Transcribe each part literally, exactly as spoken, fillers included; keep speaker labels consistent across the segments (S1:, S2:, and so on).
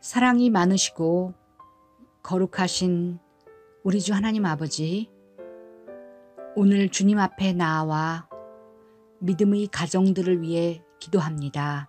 S1: 사랑이 많으시고 거룩하신 우리 주 하나님 아버지, 오늘 주님 앞에 나와 믿음의 가정들을 위해 기도합니다.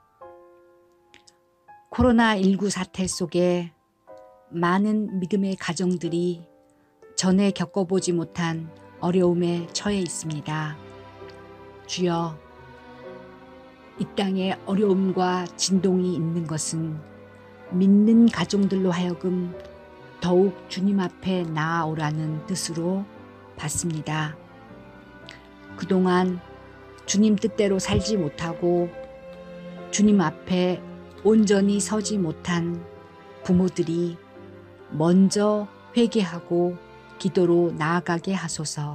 S1: 코로나십구 사태 속에 많은 믿음의 가정들이 전에 겪어보지 못한 어려움에 처해 있습니다. 주여, 이 땅에 어려움과 진동이 있는 것은 믿는 가정들로 하여금 더욱 주님 앞에 나아오라는 뜻으로 받습니다. 그동안 주님 뜻대로 살지 못하고 주님 앞에 온전히 서지 못한 부모들이 먼저 회개하고 기도로 나아가게 하소서.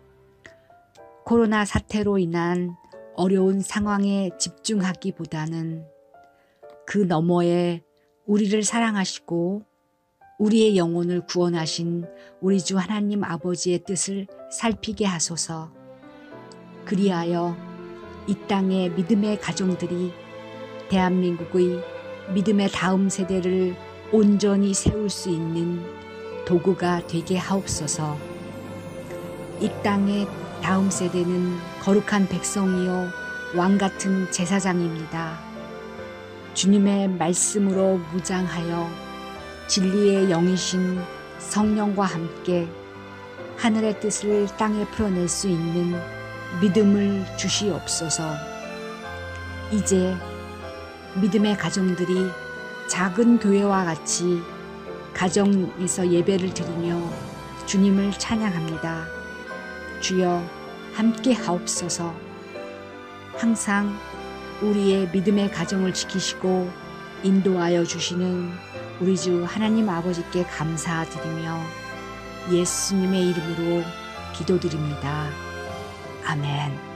S1: 코로나 사태로 인한 어려운 상황에 집중하기보다는 그 너머에 우리를 사랑하시고 우리의 영혼을 구원하신 우리 주 하나님 아버지의 뜻을 살피게 하소서. 그리하여 이 땅의 믿음의 가정들이 대한민국의 믿음의 다음 세대를 온전히 세울 수 있는 도구가 되게 하옵소서. 이 땅의 다음 세대는 거룩한 백성이요 왕같은 제사장입니다. 주님의 말씀으로 무장하여 진리의 영이신 성령과 함께 하늘의 뜻을 땅에 풀어낼 수 있는 믿음을 주시옵소서. 이제 믿음의 가정들이 작은 교회와 같이 가정에서 예배를 드리며 주님을 찬양합니다. 주여, 함께 하옵소서. 항상 우리의 믿음의 가정을 지키시고 인도하여 주시는 우리 주 하나님 아버지께 감사드리며 예수님의 이름으로 기도드립니다. 아멘.